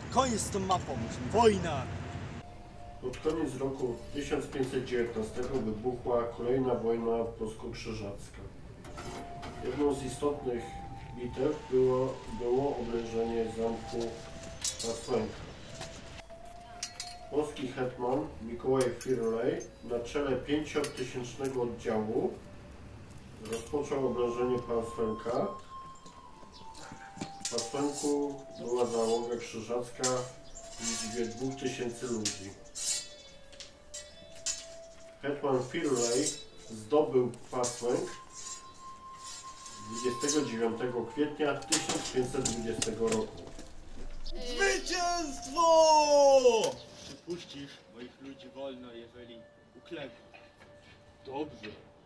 Koniec z tą mapą, wojna! Pod koniec roku 1519 wybuchła kolejna wojna polsko-krzyżacka. Jedną z istotnych bitew było oblężenie zamku Pasłęka. Polski hetman Mikołaj Firlej na czele 5-tysięcznego oddziału rozpoczął oblężenie Pasłęka. W Pasłęku była załoga krzyżacka w liczbie 2000 ludzi. Hetman Firlej zdobył Pasłęk 29 kwietnia 1520 roku. Zwycięstwo! Przepuścisz moich ludzi wolno, jeżeli uklepią. Dobrze.